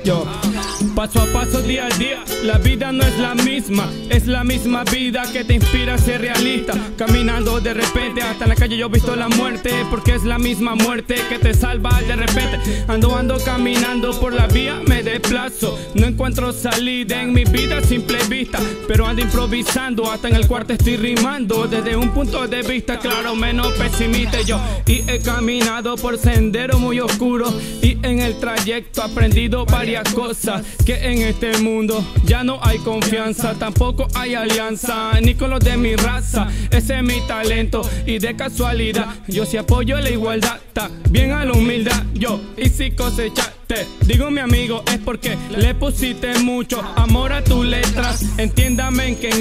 Yo, paso a paso, día a día, la vida no es la misma. Es la misma vida que te inspira a ser realista. Caminando de repente hasta en la calle yo he visto la muerte, porque es la misma muerte que te salva de repente. Ando caminando por la vía, me desplazo. No encuentro salida en mi vida a simple vista, pero ando improvisando, hasta en el cuarto estoy rimando. Desde un punto de vista claro, menos pesimista yo. Y he caminado por senderos muy oscuros, y en el trayecto he aprendido varias cosas. Que en este mundo ya no hay confianza, tampoco hay alianza, ni con los de mi raza. Ese es mi talento y de casualidad yo sí apoyo la igualdad, bien a la humildad yo. Y si cosechaste, digo mi amigo, es porque le pusiste mucho amor a tus letras. Entiéndame que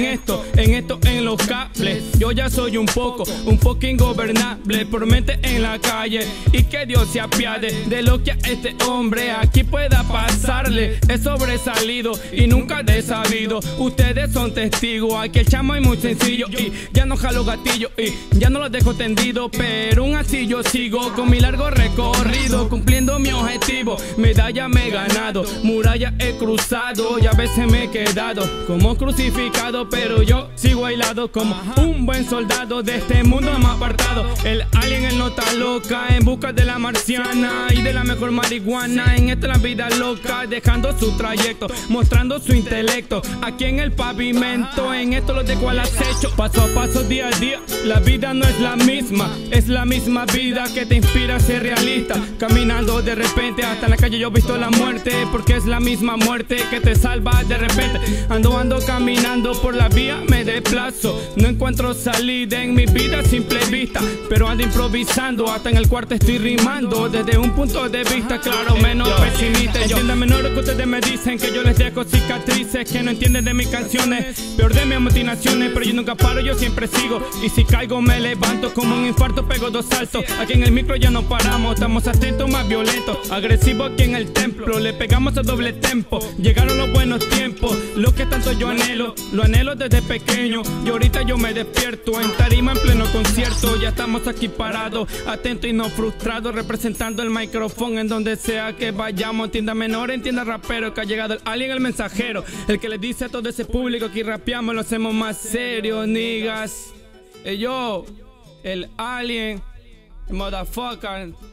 en los cables yo ya soy un poco ingobernable por mente en la calle. Y que Dios se apiade de lo que a este hombre aquí pueda pasarle. He sobresalido y nunca he sabido, ustedes son testigos. Aquí el chamo es muy sencillo y ya no jalo gatillo y ya no lo dejo tendido, pero aún así yo sigo con mi largo recorrido, cumpliendo mi objetivo. Medalla me he ganado, muralla he cruzado y a veces me he quedado como crucificado, pero yo sigo aislado como un buen soldado de este mundo más apartado. El alien, él no está loca, en busca de la marciana y de la mejor marihuana. En esta la vida loca, dejando su trayecto, mostrando su intelecto aquí en el pavimento. En esto lo dejo al acecho, paso a paso, día a día, la vida no es la misma. Es la misma vida que te inspira a ser realista. Caminando de repente hasta en la calle yo he visto la muerte, porque es la misma muerte que te salva de repente. Ando caminando por la vía, me desplazo. No encuentro salida en mi vida a simple vista, pero ando improvisando, hasta en el cuarto estoy rimando. Desde un punto de vista claro, menos pesimista yo. Entiendan menor que ustedes me dicen que yo les dejo cicatrices, que no entienden de mis canciones, peor de mis amotinaciones. Pero yo nunca paro, yo siempre sigo, y si caigo me levanto. Como un infarto pego dos saltos, aquí en el micro ya no paramos. Estamos atentos, más violentos, agresivos aquí en el templo. Le pegamos a doble tempo, llegaron los buenos tiempos. Lo que tanto yo anhelo, lo anhelo desde pequeño. Y ahorita yo me despierto en tarima en pleno concierto. Ya estamos aquí parados, atentos y no frustrados, representando el micrófono en donde sea que vayamos. Entienda menor, entienda rapero, que ha llegado el alien, el mensajero, el que le dice a todo ese público que rapeamos, lo hacemos más serio, niggas. Yo, el alien, motherfucker.